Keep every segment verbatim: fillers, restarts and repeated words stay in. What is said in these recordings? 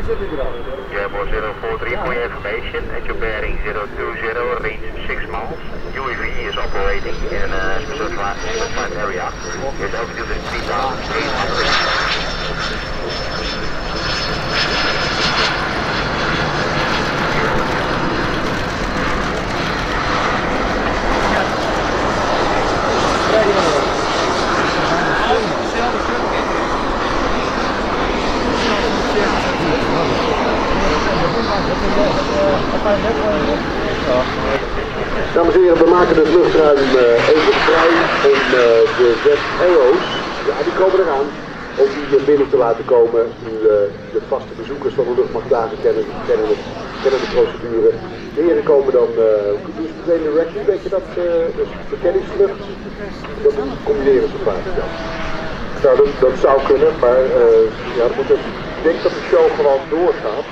Jambo zero four three for your information. At your bearing zero two zero, range six miles. U A V is operating in a specified, specified area. Its altitude is three thousand eight hundred. Dames en heren, we maken het luchtruim uh, even vrij om uh, de Z E O's, ja, die komen eraan, om die binnen te laten komen. U, uh, de vaste bezoekers van de luchtmachtdagen kennen, kennen, het, kennen de procedure. De heren komen dan, uh, doen ze meteen de recce, weet je dat, uh, dus verkenningsvlucht, dat combineren ze vaak. Ja. Nou, dat, dat zou kunnen, maar uh, ja, dat moet even, ik denk dat de show gewoon doorgaat.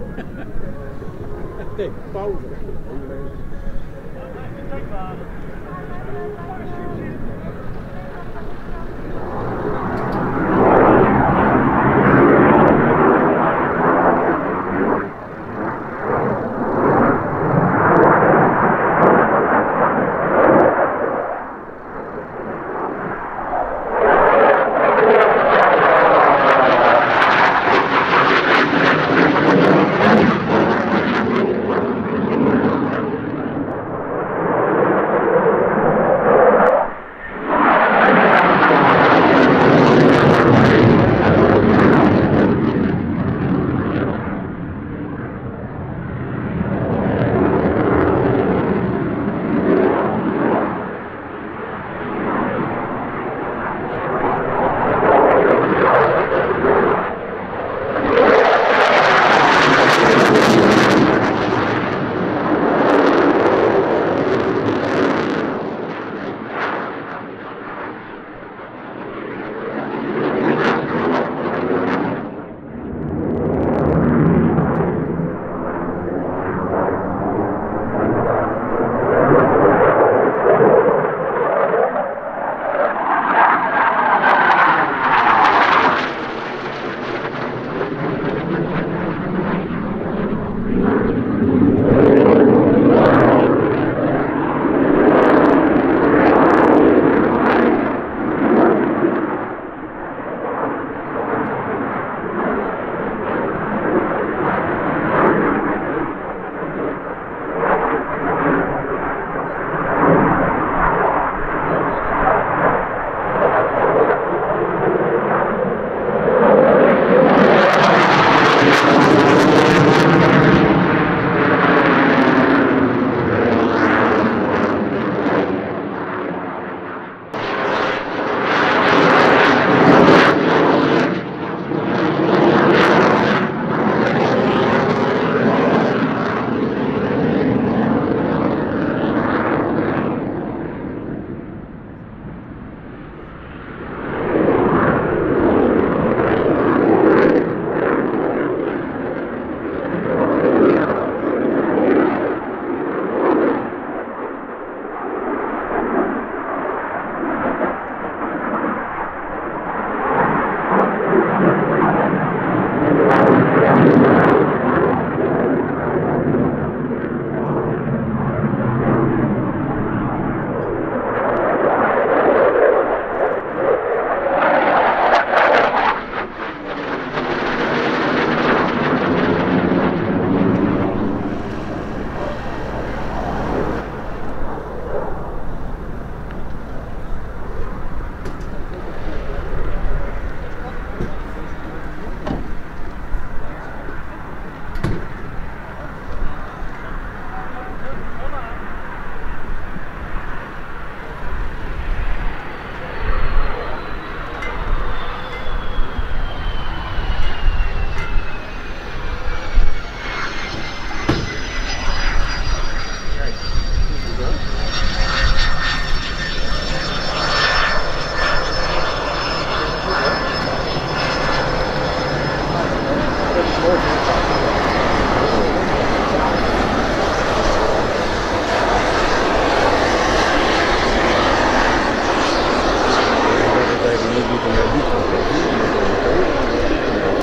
Kijk, pauze.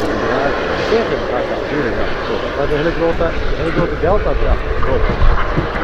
Dat is een hele grote, hele grote delta. Ja.